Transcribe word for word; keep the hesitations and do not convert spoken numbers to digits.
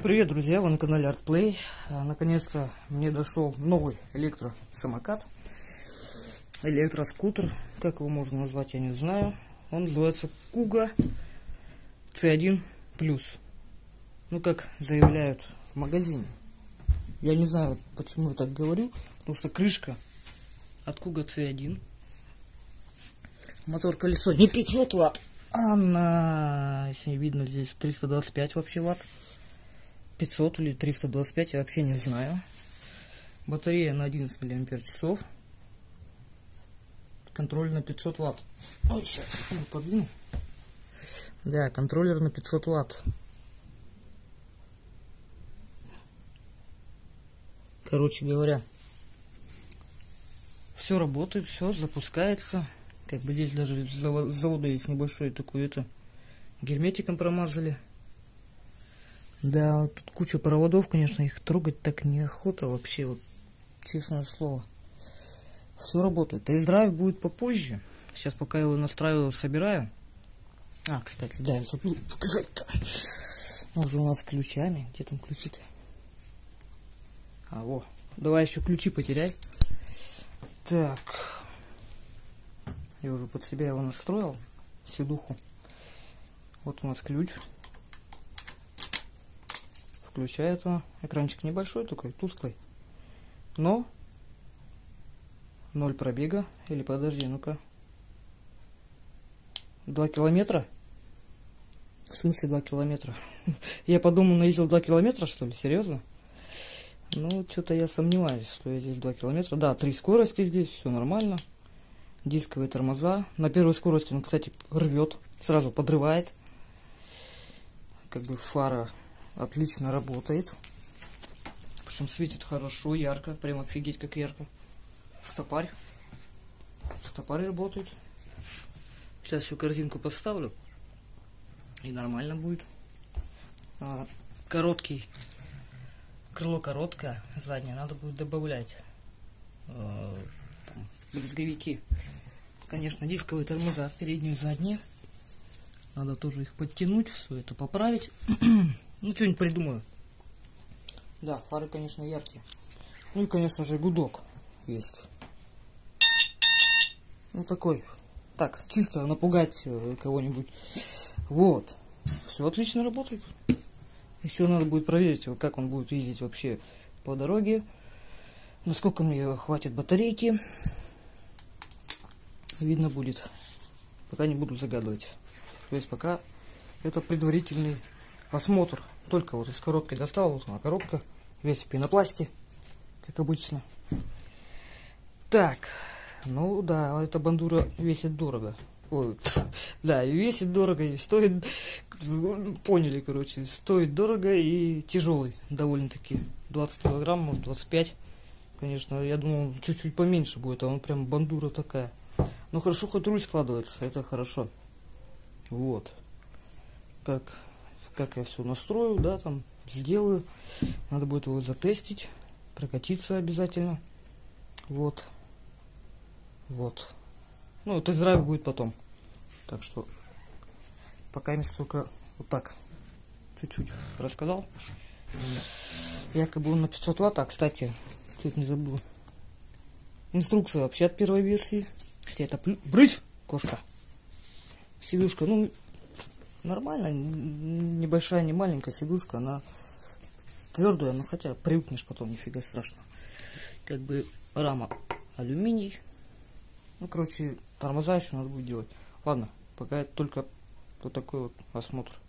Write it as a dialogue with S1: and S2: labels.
S1: Всем привет, друзья! Вы на канале ArtPlay. Наконец-то мне дошел новый электросамокат, электроскутер, как его можно назвать, я не знаю. Он называется Kuga си один плюс. Ну, как заявляют в магазине. Я не знаю, почему я так говорю, потому что крышка от Kuga си один. Мотор колесо не пятьсот ватт, а на, если не видно, здесь триста двадцать пять вообще ватт. пятьсот или триста двадцать пять, я вообще не знаю. Батарея на одиннадцать миллиампер часов. Контроль на пятьсот ватт. Ой, сейчас подвину. Да, контроллер на пятьсот ватт. Короче говоря, все работает, все запускается. Как бы здесь даже с завода есть небольшой такой, это, герметиком промазали. Да, тут куча проводов, конечно, их трогать так неохота вообще, вот, честное слово. Все работает. Тест-драйв будет попозже. Сейчас пока его настраиваю, собираю. А, кстати, да, я забыл показать-то. Уже у нас с ключами. Где там ключи-то? А, во. Давай еще ключи потеряй. Так. Я уже под себя его настроил. Седуху. Вот у нас ключ. Включаю это. Экранчик небольшой такой, тусклый. Но ноль пробега. Или подожди, ну-ка. Два километра? В смысле два километра? Я подумал, наездил два километра, что ли? Серьезно? Ну, что-то я сомневаюсь, что я здесь два километра. Да, три скорости здесь, все нормально. Дисковые тормоза. На первой скорости он, кстати, рвет. Сразу подрывает. Как бы фара отлично работает. Причем светит хорошо, ярко. Прям офигеть, как ярко. Стопарь. Стопарь работает. Сейчас еще корзинку поставлю. И нормально будет. А, короткий. Крыло короткое. Заднее. Надо будет добавлять. А, там, брызговики. Конечно, дисковые тормоза. Передние и задние. Надо тоже их подтянуть. Все это поправить. Ну, что-нибудь придумаю. Да, фары, конечно, яркие. Ну и, конечно же, гудок есть. Ну, такой. Так, чисто напугать кого-нибудь. Вот. Все отлично работает. Еще надо будет проверить, как он будет ездить вообще по дороге. Насколько мне хватит батарейки. Видно будет. Пока не буду загадывать. То есть пока это предварительный осмотр. Только вот из коробки достал. Вот она коробка. Весь в пенопласте. Как обычно. Так. Ну да, эта бандура весит дорого. Ой, да, и весит дорого, и стоит... Поняли, короче. Стоит дорого и тяжелый. Довольно-таки. двадцать килограммов, двадцать пять. Конечно, я думал, чуть-чуть поменьше будет. А он прям бандура такая. Ну хорошо, хоть руль складывается. Это хорошо. Вот. Как... Как я все настрою, да, там сделаю. Надо будет его затестить, прокатиться обязательно. Вот. Вот. Ну, тест-драйв будет потом. Так что пока я только вот так чуть-чуть рассказал. Якобы он на пятьсот ватт. А, кстати, чуть не забыл. Инструкция вообще от первой версии. Хотя это плю... Брысь, кошка. Сидушка, ну... Нормально, небольшая, не маленькая сидушка, она твердая, но хотя привыкнешь потом, нифига страшного. Как бы рама алюминий. Ну, короче, тормоза еще надо будет делать. Ладно, пока это только вот такой вот осмотр.